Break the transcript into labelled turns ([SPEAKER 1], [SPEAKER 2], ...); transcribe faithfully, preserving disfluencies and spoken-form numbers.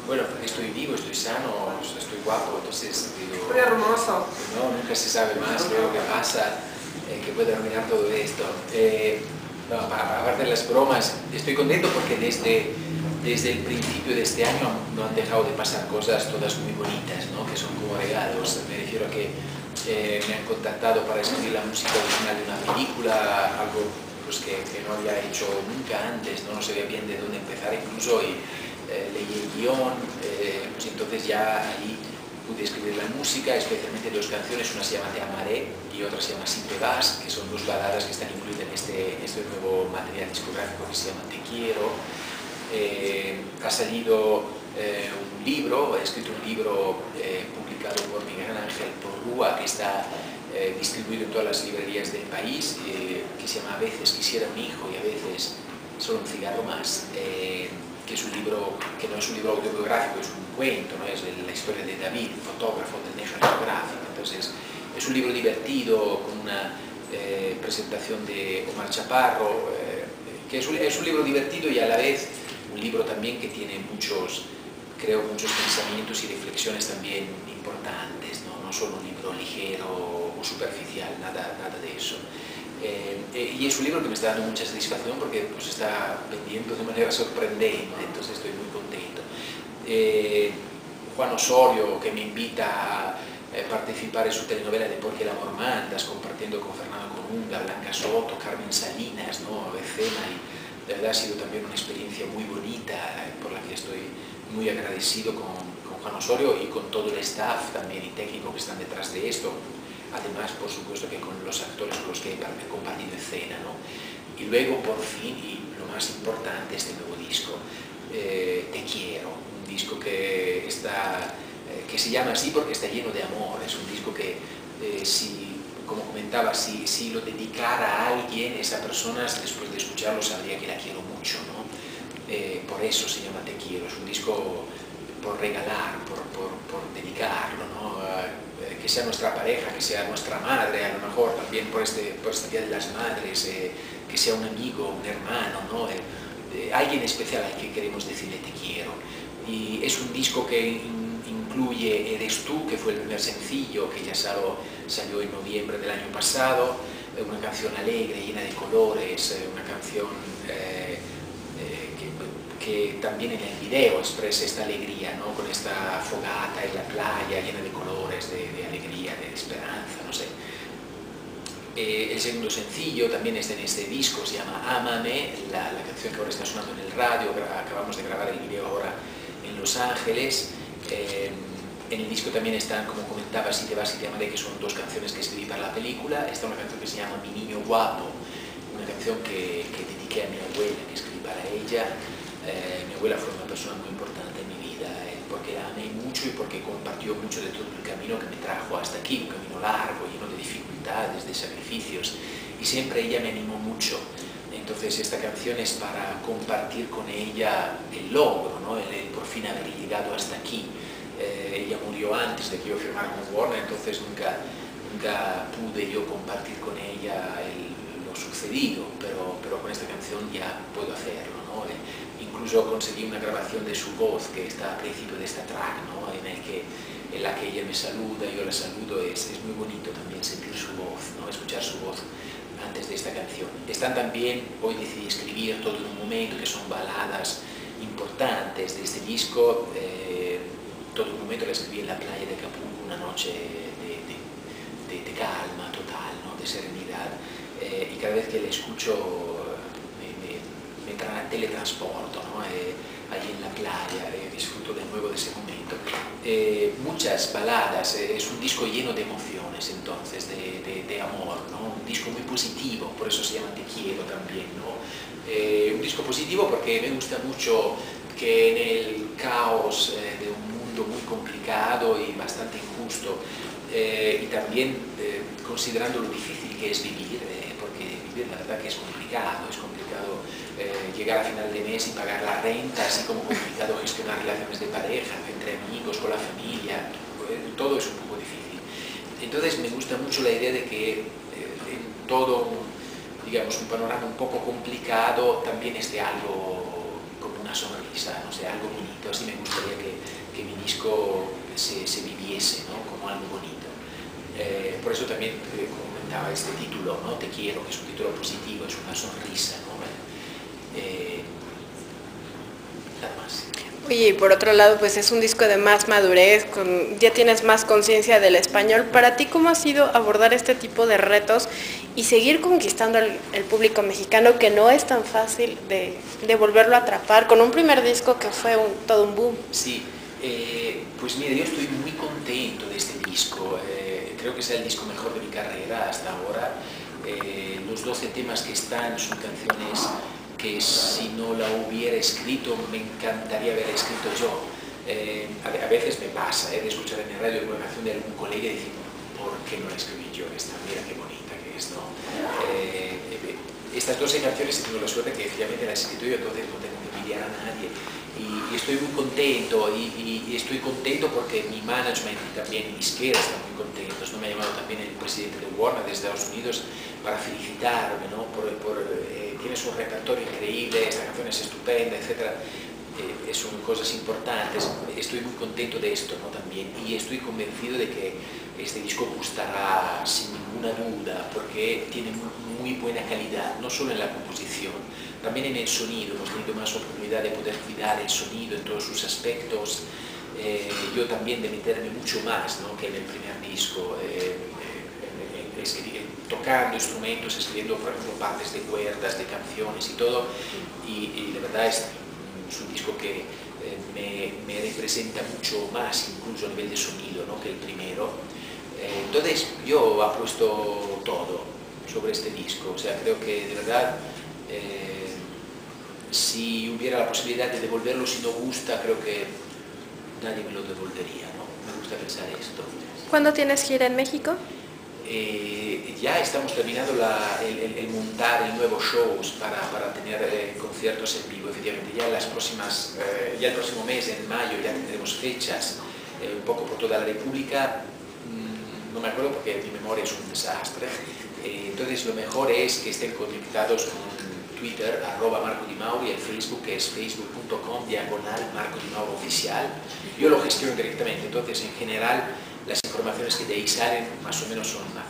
[SPEAKER 1] bueno, porque estoy vivo, estoy sano, estoy guapo, entonces digo,
[SPEAKER 2] Muy hermoso.
[SPEAKER 1] no, nunca se sabe más luego qué pasa, eh, que puede arruinar todo esto. Eh, no, aparte de las bromas, estoy contento porque desde, desde el principio de este año no han dejado de pasar cosas todas muy bonitas, ¿no? Que son como regalos. Me refiero a que eh, me han contactado para escribir la música original de una película, algo pues, que, que no había hecho nunca antes, no, no sabía bien de dónde empezar incluso, y eh, leí el guión, eh, pues entonces ya ahí pude escribir la música, especialmente dos canciones, una se llama Te amaré y otra se llama Si te vas, que son dos baladas que están incluidas en este, este nuevo material discográfico que se llama Te quiero. Eh, ha salido eh, un libro, he escrito un libro eh, publicado por Miguel Ángel Porrúa, que está eh, distribuido en todas las librerías del país, eh, que se llama A veces quisiera un hijo y a veces solo un cigarro más, eh, que es un libro que no es un libro autobiográfico, es un cuento, ¿no? Es la historia de David, fotógrafo del National Geographic. Entonces es un libro divertido con una eh, presentación de Omar Chaparro, eh, que es un, es un libro divertido y a la vez un libro también que tiene muchos, creo, muchos pensamientos y reflexiones también importantes, ¿no? No solo un libro ligero o superficial, nada, nada de eso. Eh, eh, y es un libro que me está dando mucha satisfacción porque pues, está vendiendo de manera sorprendente, entonces estoy muy contento. Eh, Juan Osorio, que me invita a eh, participar en su telenovela de Porque el amor mandas, compartiendo con Fernando Colunga, Blanca Soto, Carmen Salinas, ¿no? Becena, y de verdad ha sido también una experiencia muy bonita, eh, por la que estoy muy agradecido con, con Juan Osorio y con todo el staff también y técnico que están detrás de esto. Además, por supuesto, que con los actores con los que he compartido escena, ¿no? Y luego, por fin, y lo más importante, este nuevo disco, eh, Te quiero, un disco que, está, eh, que se llama así porque está lleno de amor, es un disco que, eh, si, como comentaba, si, si lo dedicara a alguien, esa persona, después de escucharlo, sabría que la quiero mucho, ¿no? Eh, por eso se llama Te quiero, es un disco por regalar, por, por, por dedicarlo, ¿no? Eh, que sea nuestra pareja, que sea nuestra madre, a lo mejor también por este, por este Día de las Madres, eh, que sea un amigo, un hermano, ¿no? Eh, eh, alguien especial al que queremos decirle te quiero. Y es un disco que in, incluye Eres tú, que fue el primer sencillo, que ya salió, salió en noviembre del año pasado, eh, una canción alegre, llena de colores, eh, una canción eh, eh, que, que también en el video expresa esta alegría, ¿no? Con esta fogata en la playa llena de colores, de, de alegría, de esperanza, no sé. Eh, el segundo sencillo también está en este disco, se llama Ámame, la, la canción que ahora está sonando en el radio, acabamos de grabar el video ahora en Los Ángeles. Eh, en el disco también están, como comentaba, Si te vas y te amaré, que son dos canciones que escribí para la película. Está una canción que se llama Mi niño guapo, una canción que, que dediqué a mi abuela, que escribí para ella. Eh, mi abuela fue una persona muy importante en mi vida, eh, porque la amé mucho y porque compartió mucho de todo el camino que me trajo hasta aquí, un camino largo, lleno de dificultades, de sacrificios, y siempre ella me animó mucho. Entonces esta canción es para compartir con ella el logro, ¿no? el, el por fin haber llegado hasta aquí. Eh, ella murió antes de que yo firmara con Warner, entonces nunca, nunca pude yo compartir con ella el, lo sucedido, pero, pero con esta canción ya puedo hacerlo, ¿no? Eh, incluso conseguí una grabación de su voz que está al principio de esta track, ¿no? en, el que, en la que ella me saluda, yo la saludo, es, es muy bonito también sentir su voz, ¿no? Escuchar su voz antes de esta canción. Están también, hoy decidí escribir todo en un momento, que son baladas importantes de este disco. eh, todo un momento la escribí en la playa de Acapulco, una noche de, de, de, de calma total, ¿no? De serenidad, eh, y cada vez que la escucho me, me, me tra teletransporto, ¿no? eh, allí en la playa, eh, disfruto de nuevo de ese momento. Eh, muchas baladas, eh, es un disco lleno de emociones, entonces, de, de, de amor, ¿no? Un disco muy positivo, por eso se llama Te quiero también, ¿no? Eh, un disco positivo porque me gusta mucho que en el caos eh, de un mundo muy complicado y bastante injusto, eh, y también eh, considerando lo difícil que es vivir, eh, porque vivir la verdad que es complicado, es complicado eh, llegar a final de mes y pagar la renta, así como complicado gestionar relaciones de pareja, entre amigos, con la familia, eh, todo es un poco difícil. Entonces me gusta mucho la idea de que eh, en todo, digamos, un panorama un poco complicado también esté algo como una sonrisa, no sé, algo bonito. Así me gustaría que, que mi disco se, se viviese, ¿no? Como algo bonito. Eh, por eso también eh, comentaba este título, ¿no? Te quiero, que es un título positivo, es una sonrisa, ¿no? Eh, nada más.
[SPEAKER 2] Oye, y por otro lado, pues es un disco de más madurez, con, ya tienes más conciencia del español. Para ti, ¿cómo ha sido abordar este tipo de retos y seguir conquistando el, el público mexicano, que no es tan fácil de, de volverlo a atrapar, con un primer disco que fue un, todo un boom?
[SPEAKER 1] Sí, eh, pues mira, yo estoy muy contento de este disco. Eh, creo que es el disco mejor de mi carrera hasta ahora. Eh, los doce temas que están son canciones que si no la hubiera escrito me encantaría haber escrito yo. Eh, a, a veces me pasa eh, de escuchar en el radio una canción de algún colega y decir, ¿por qué no la escribí yo esta? Mira qué bonita que es, ¿no? Eh, estas doce canciones he tenido la suerte que efectivamente las he escrito yo, entonces no tengo que envidiar a nadie. Y, y estoy muy contento, y, y, y estoy contento porque mi management y también mi izquierda están muy contentos, ¿no? Me ha llamado también el presidente de Warner de Estados Unidos para felicitarme, ¿no? Por, por, eh, tienes un repertorio increíble, esta canción es estupenda, etcétera. Eh, son cosas importantes. Estoy muy contento de esto, ¿no? También, y estoy convencido de que este disco gustará sin ninguna duda, porque tiene muy, muy buena calidad, no solo en la composición, también en el sonido. Hemos tenido más oportunidad de poder cuidar el sonido en todos sus aspectos. Eh, yo también de meterme mucho más, ¿no? Que en el primer disco, eh, eh, eh, tocando instrumentos, escribiendo, por ejemplo, partes de cuerdas, de canciones y todo, y, y de verdad es, es un disco que eh, me, me representa mucho más, incluso a nivel de sonido, ¿no? Que el primero. Eh, entonces yo apuesto todo sobre este disco, o sea, creo que de verdad eh, si hubiera la posibilidad de devolverlo si no gusta, creo que nadie me lo devolvería, ¿no? Me gusta pensar esto.
[SPEAKER 2] ¿Cuándo tienes gira en México?
[SPEAKER 1] Eh, ya estamos terminando la, el, el, el montar el nuevo shows para, para tener eh, conciertos en vivo. Efectivamente, ya, las próximas, eh, ya el próximo mes, en mayo, ya tendremos fechas eh, un poco por toda la República. Mm, no me acuerdo porque mi memoria es un desastre. Eh, entonces lo mejor es que estén conectados con Twitter, arroba Marco Di Mauri, el Facebook, que es facebook punto com, diagonal Marco Di Mauri oficial. Yo lo gestiono directamente, entonces en general las informaciones que de ahí salen más o menos son